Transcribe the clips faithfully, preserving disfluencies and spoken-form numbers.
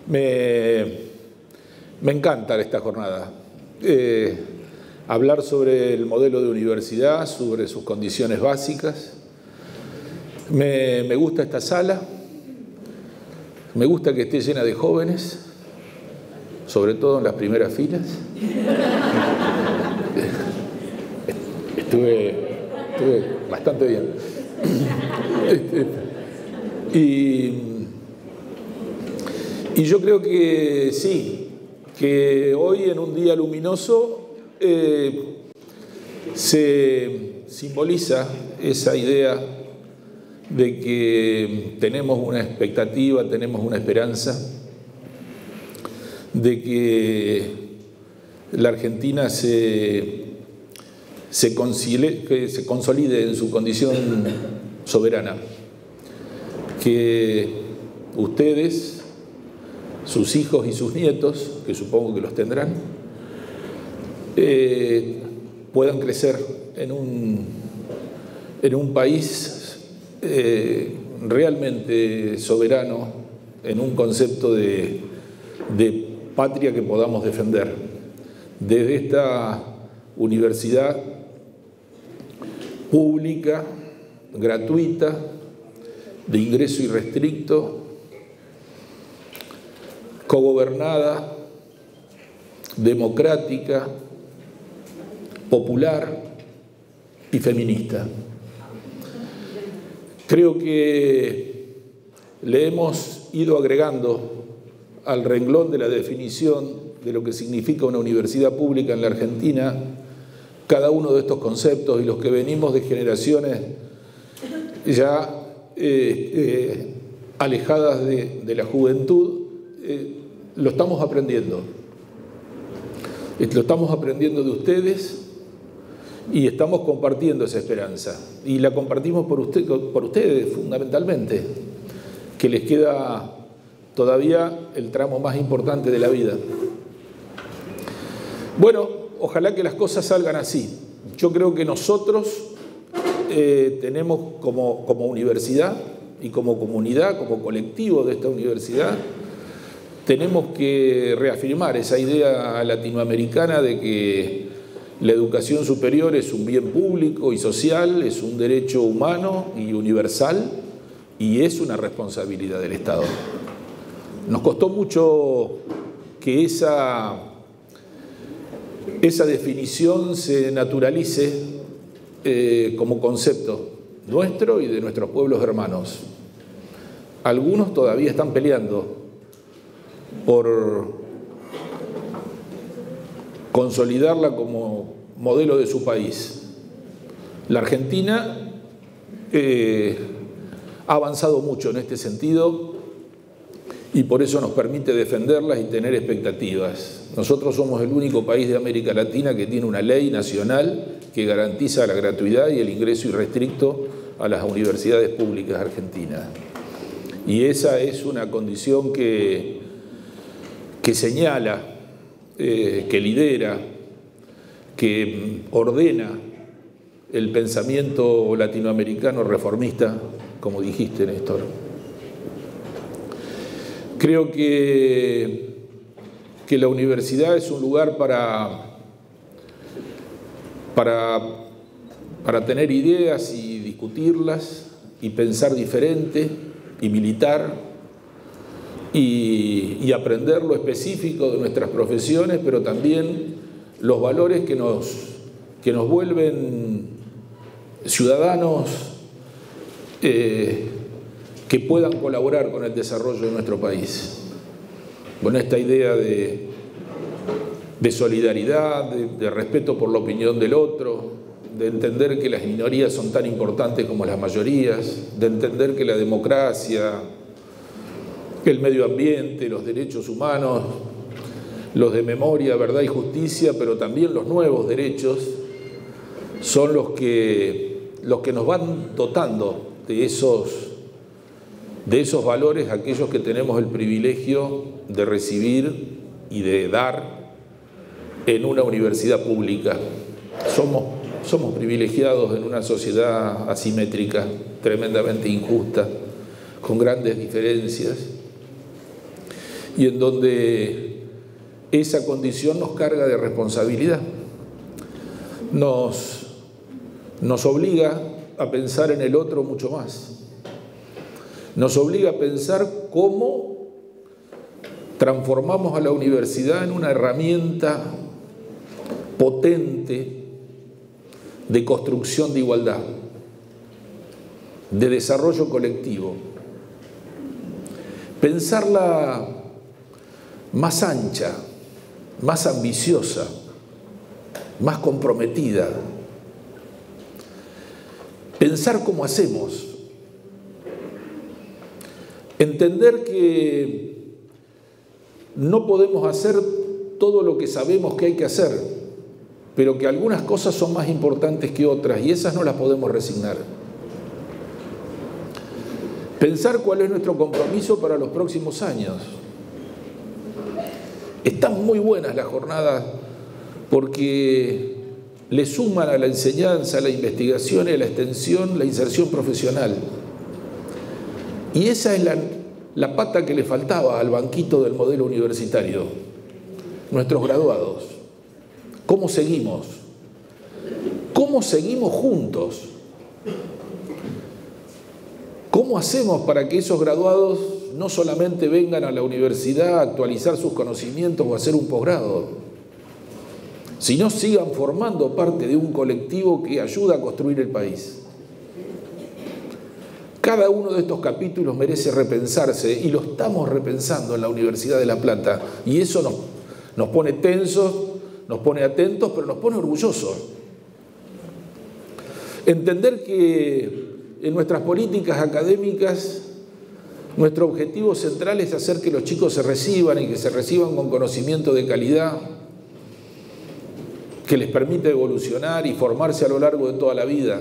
Me, me encanta esta jornada. Eh, hablar sobre el modelo de universidad, sobre sus condiciones básicas. Me, me gusta esta sala. Me gusta que esté llena de jóvenes, sobre todo en las primeras filas. Estuve, estuve bastante bien. Y, y yo creo que sí, que hoy en un día luminoso eh, se simboliza esa idea de que tenemos una expectativa, tenemos una esperanza de que la Argentina se, se, consolide, que se consolide en su condición soberana, que ustedes, sus hijos y sus nietos, que supongo que los tendrán, eh, puedan crecer en un, en un país Eh, realmente soberano, en un concepto de, de patria que podamos defender. Desde esta universidad pública, gratuita, de ingreso irrestricto, cogobernada, democrática, popular y feminista. Creo que le hemos ido agregando al renglón de la definición de lo que significa una universidad pública en la Argentina cada uno de estos conceptos, y los que venimos de generaciones ya eh, eh, alejadas de, de la juventud, eh, lo estamos aprendiendo. Lo estamos aprendiendo de ustedes y estamos compartiendo esa esperanza. Y la compartimos por, usted, por ustedes, fundamentalmente, que les queda todavía el tramo más importante de la vida. Bueno, ojalá que las cosas salgan así. Yo creo que nosotros eh, tenemos como, como universidad y como comunidad, como colectivo de esta universidad, tenemos que reafirmar esa idea latinoamericana de que la educación superior es un bien público y social, es un derecho humano y universal, y es una responsabilidad del Estado. Nos costó mucho que esa, esa definición se naturalice eh, como concepto nuestro y de nuestros pueblos hermanos. Algunos todavía están peleando por consolidarla como modelo de su país. La Argentina eh, ha avanzado mucho en este sentido y por eso nos permite defenderlas y tener expectativas. Nosotros somos el único país de América Latina que tiene una ley nacional que garantiza la gratuidad y el ingreso irrestricto a las universidades públicas argentinas. Y esa es una condición que, que señala, Eh, que lidera, que ordena el pensamiento latinoamericano reformista, como dijiste, Néstor. Creo que, que la universidad es un lugar para, para, para tener ideas y discutirlas y pensar diferente y militar Y, y aprender lo específico de nuestras profesiones, pero también los valores que nos, que nos vuelven ciudadanos eh, que puedan colaborar con el desarrollo de nuestro país. Con esta idea de, de solidaridad, de, de respeto por la opinión del otro, de entender que las minorías son tan importantes como las mayorías, de entender que la democracia, el medio ambiente, los derechos humanos, los de memoria, verdad y justicia, pero también los nuevos derechos, son los que, los que nos van dotando de esos, de esos valores, aquellos que tenemos el privilegio de recibir y de dar en una universidad pública. Somos, somos privilegiados en una sociedad asimétrica, tremendamente injusta, con grandes diferencias. y en donde esa condición nos carga de responsabilidad. Nos, nos obliga a pensar en el otro mucho más. Nos obliga a pensar cómo transformamos a la universidad en una herramienta potente de construcción de igualdad, de desarrollo colectivo. Pensarla más ancha, más ambiciosa, más comprometida. Pensar cómo hacemos. Entender que no podemos hacer todo lo que sabemos que hay que hacer, pero que algunas cosas son más importantes que otras y esas no las podemos resignar. Pensar cuál es nuestro compromiso para los próximos años. Están muy buenas las jornadas porque le suman a la enseñanza, a la investigación y a la extensión, la inserción profesional. Y esa es la, la pata que le faltaba al banquito del modelo universitario. Nuestros graduados. ¿Cómo seguimos? ¿Cómo seguimos juntos? ¿Cómo hacemos para que esos graduados no solamente vengan a la universidad a actualizar sus conocimientos o a hacer un posgrado, sino sigan formando parte de un colectivo que ayuda a construir el país? Cada uno de estos capítulos merece repensarse y lo estamos repensando en la Universidad de La Plata y eso nos, nos pone tensos, nos pone atentos, pero nos pone orgullosos. Entender que en nuestras políticas académicas nuestro objetivo central es hacer que los chicos se reciban y que se reciban con conocimiento de calidad que les permite evolucionar y formarse a lo largo de toda la vida.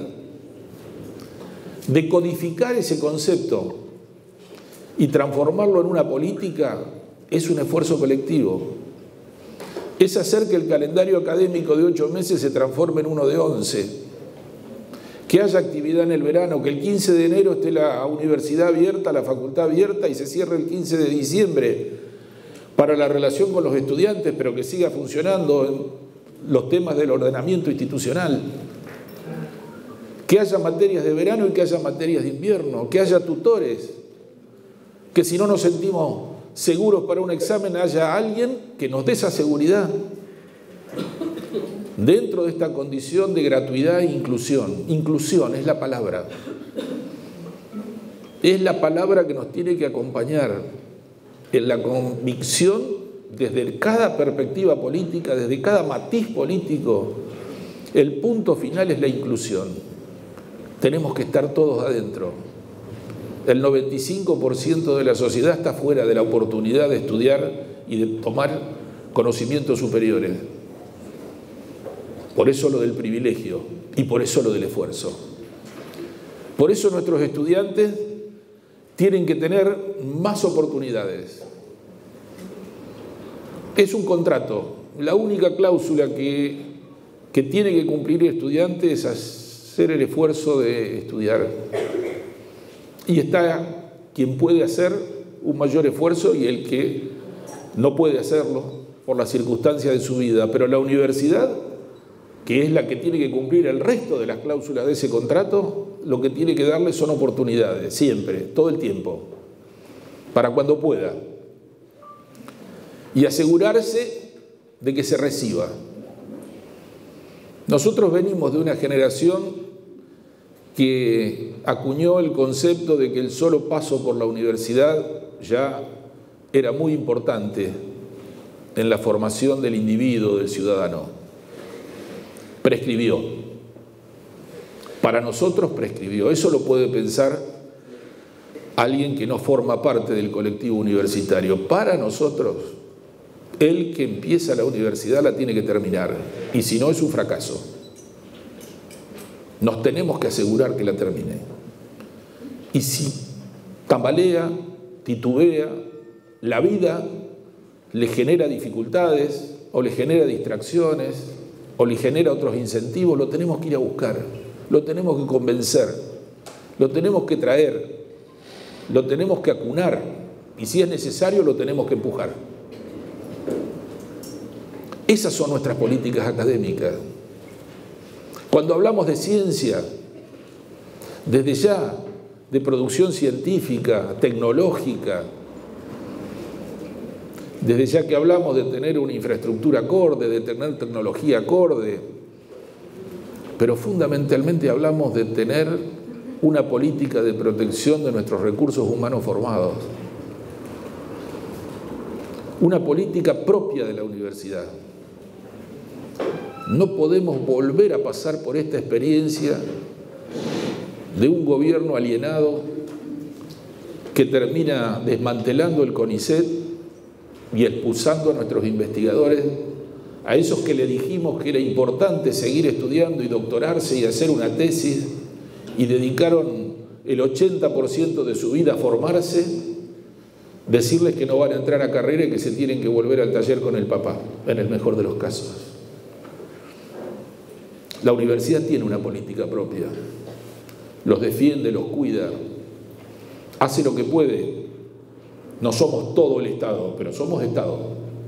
Decodificar ese concepto y transformarlo en una política es un esfuerzo colectivo. Es hacer que el calendario académico de ocho meses se transforme en uno de once. Que haya actividad en el verano, que el quince de enero esté la universidad abierta, la facultad abierta y se cierre el quince de diciembre para la relación con los estudiantes, pero que siga funcionando en los temas del ordenamiento institucional. Que haya materias de verano y que haya materias de invierno, que haya tutores, que si no nos sentimos seguros para un examen haya alguien que nos dé esa seguridad. Dentro de esta condición de gratuidad e inclusión. Inclusión es la palabra. Es la palabra que nos tiene que acompañar en la convicción desde cada perspectiva política, desde cada matiz político. El punto final es la inclusión. Tenemos que estar todos adentro. El noventa y cinco por ciento de la sociedad está fuera de la oportunidad de estudiar y de tomar conocimientos superiores. Por eso lo del privilegio y por eso lo del esfuerzo. Por eso nuestros estudiantes tienen que tener más oportunidades. Es un contrato. La única cláusula que, que tiene que cumplir el estudiante es hacer el esfuerzo de estudiar. Y está quien puede hacer un mayor esfuerzo y el que no puede hacerlo por las circunstancias de su vida. Pero la universidad, que es la que tiene que cumplir el resto de las cláusulas de ese contrato, lo que tiene que darle son oportunidades, siempre, todo el tiempo, para cuando pueda. Y asegurarse de que se reciba. Nosotros venimos de una generación que acuñó el concepto de que el solo paso por la universidad ya era muy importante en la formación del individuo, del ciudadano. Prescribió. Para nosotros prescribió. Eso lo puede pensar alguien que no forma parte del colectivo universitario. Para nosotros, el que empieza la universidad la tiene que terminar. Y si no, es un fracaso. Nos tenemos que asegurar que la termine. Y si tambalea, titubea, la vida le genera dificultades o le genera distracciones o le genera otros incentivos, lo tenemos que ir a buscar, lo tenemos que convencer, lo tenemos que traer, lo tenemos que acunar y si es necesario lo tenemos que empujar. Esas son nuestras políticas académicas. Cuando hablamos de ciencia, desde ya, de producción científica, tecnológica, desde ya que hablamos de tener una infraestructura acorde, de tener tecnología acorde, pero fundamentalmente hablamos de tener una política de protección de nuestros recursos humanos formados, una política propia de la universidad. No podemos volver a pasar por esta experiencia de un gobierno alienado que termina desmantelando el CONICET y expulsando a nuestros investigadores, a esos que le dijimos que era importante seguir estudiando y doctorarse y hacer una tesis, y dedicaron el ochenta por ciento de su vida a formarse, decirles que no van a entrar a carrera y que se tienen que volver al taller con el papá, en el mejor de los casos. La universidad tiene una política propia, los defiende, los cuida, hace lo que puede. No somos todo el Estado, pero somos Estado.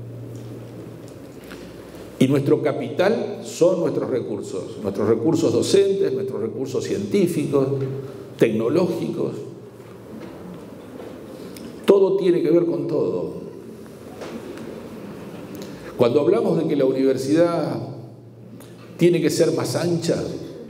Y nuestro capital son nuestros recursos, nuestros recursos docentes, nuestros recursos científicos, tecnológicos. Todo tiene que ver con todo. Cuando hablamos de que la universidad tiene que ser más ancha,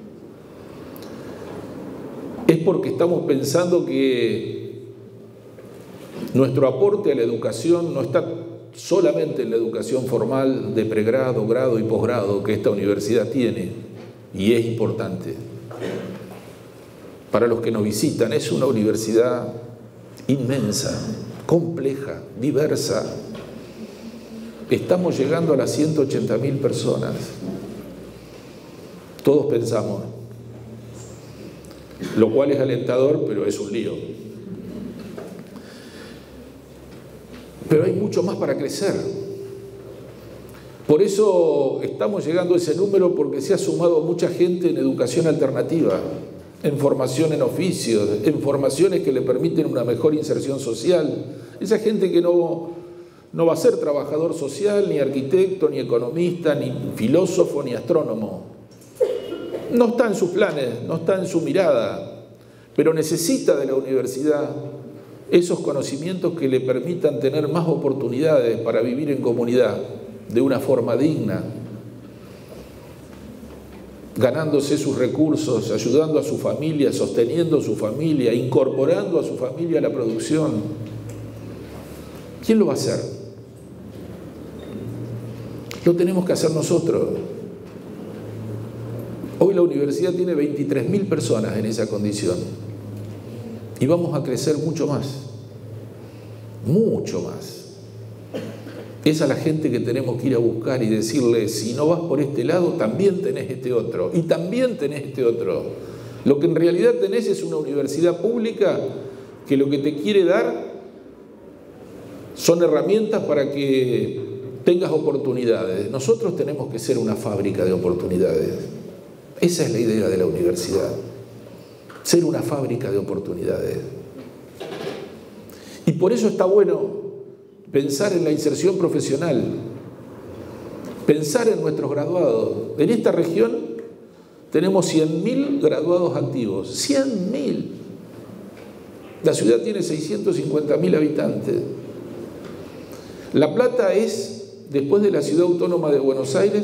es porque estamos pensando que nuestro aporte a la educación no está solamente en la educación formal de pregrado, grado y posgrado que esta universidad tiene, y es importante. Para los que nos visitan, es una universidad inmensa, compleja, diversa. Estamos llegando a las ciento ochenta mil personas. Todos pensamos, lo cual es alentador, pero es un lío. Pero hay mucho más para crecer. Por eso estamos llegando a ese número, porque se ha sumado mucha gente en educación alternativa, en formación en oficios, en formaciones que le permiten una mejor inserción social. Esa gente que no, no va a ser trabajador social, ni arquitecto, ni economista, ni filósofo, ni astrónomo. No está en sus planes, no está en su mirada, pero necesita de la universidad esos conocimientos que le permitan tener más oportunidades para vivir en comunidad de una forma digna, ganándose sus recursos, ayudando a su familia, sosteniendo a su familia, incorporando a su familia a la producción. ¿Quién lo va a hacer? Lo tenemos que hacer nosotros. Hoy la universidad tiene veintitrés mil personas en esa condición. Y vamos a crecer mucho más, mucho más. Es a la gente que tenemos que ir a buscar y decirle, si no vas por este lado, también tenés este otro, y también tenés este otro. Lo que en realidad tenés es una universidad pública que lo que te quiere dar son herramientas para que tengas oportunidades. Nosotros tenemos que ser una fábrica de oportunidades. Esa es la idea de la universidad. Ser una fábrica de oportunidades. Y por eso está bueno pensar en la inserción profesional, pensar en nuestros graduados. En esta región tenemos cien mil graduados activos, cien mil. La ciudad tiene seiscientos cincuenta mil habitantes. La Plata es, después de la Ciudad Autónoma de Buenos Aires,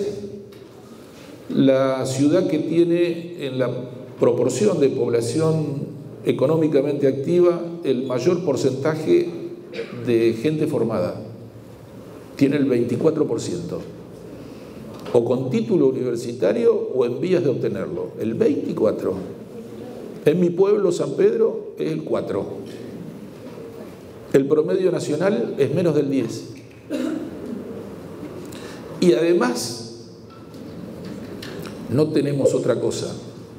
la ciudad que tiene en la proporción de población económicamente activa el mayor porcentaje de gente formada. Tiene el veinticuatro por ciento, o con título universitario o en vías de obtenerlo, el veinticuatro por ciento. En mi pueblo, San Pedro, es el cuatro por ciento. El promedio nacional es menos del diez por ciento. Y además no tenemos otra cosa.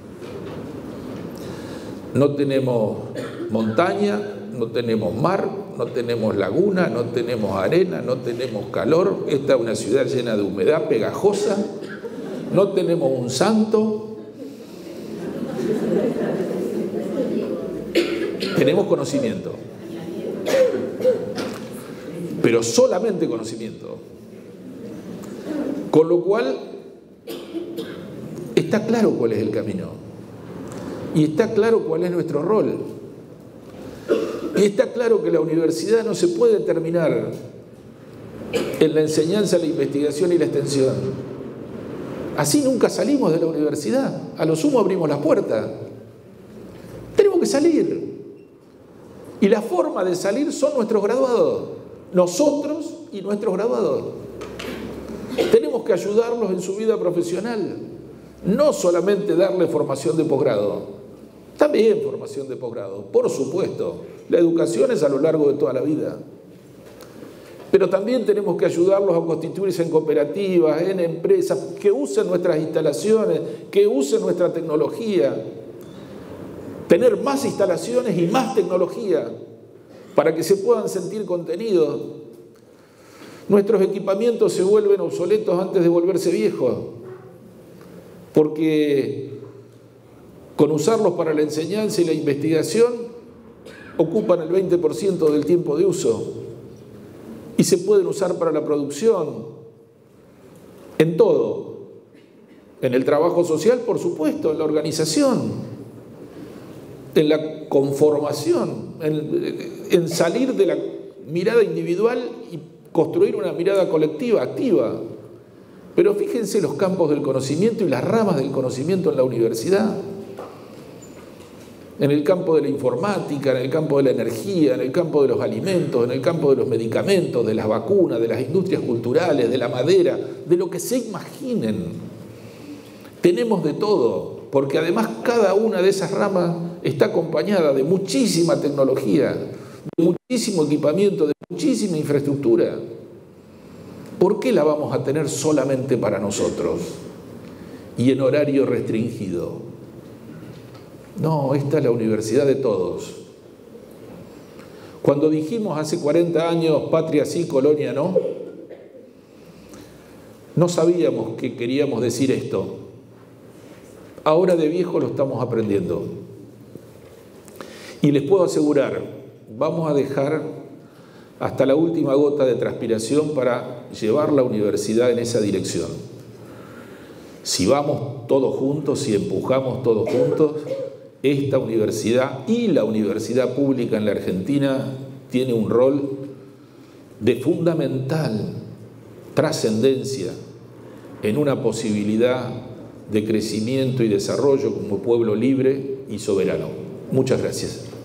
No tenemos montaña, no tenemos mar, no tenemos laguna, no tenemos arena, no tenemos calor. Esta es una ciudad llena de humedad, pegajosa. No tenemos un santo. Tenemos conocimiento. pero solamente conocimiento. Con lo cual, está claro cuál es el camino. Y está claro cuál es nuestro rol. Y está claro que la universidad no se puede terminar en la enseñanza, la investigación y la extensión. Así nunca salimos de la universidad. A lo sumo abrimos las puertas. Tenemos que salir. Y la forma de salir son nuestros graduados. Nosotros y nuestros graduados. Tenemos que ayudarlos en su vida profesional. No solamente darle formación de posgrado. También formación de posgrado, por supuesto. La educación es a lo largo de toda la vida. Pero también tenemos que ayudarlos a constituirse en cooperativas, en empresas, que usen nuestras instalaciones, que usen nuestra tecnología. Tener más instalaciones y más tecnología para que se puedan sentir contenidos. Nuestros equipamientos se vuelven obsoletos antes de volverse viejos, porque con usarlos para la enseñanza y la investigación ocupan el veinte por ciento del tiempo de uso y se pueden usar para la producción, en todo, en el trabajo social, por supuesto, en la organización, en la conformación, en, en salir de la mirada individual y construir una mirada colectiva, activa. Pero fíjense los campos del conocimiento y las ramas del conocimiento en la universidad. En el campo de la informática, en el campo de la energía, en el campo de los alimentos, en el campo de los medicamentos, de las vacunas, de las industrias culturales, de la madera, de lo que se imaginen. Tenemos de todo, porque además cada una de esas ramas está acompañada de muchísima tecnología, de muchísimo equipamiento, de muchísima infraestructura. ¿Por qué la vamos a tener solamente para nosotros y en horario restringido? No, esta es la universidad de todos. Cuando dijimos hace cuarenta años, patria sí, colonia no, no sabíamos que queríamos decir esto. Ahora de viejo lo estamos aprendiendo. Y les puedo asegurar, vamos a dejar hasta la última gota de transpiración para llevar la universidad en esa dirección. Si vamos todos juntos, si empujamos todos juntos, esta universidad y la universidad pública en la Argentina tiene un rol de fundamental trascendencia en una posibilidad de crecimiento y desarrollo como pueblo libre y soberano. Muchas gracias.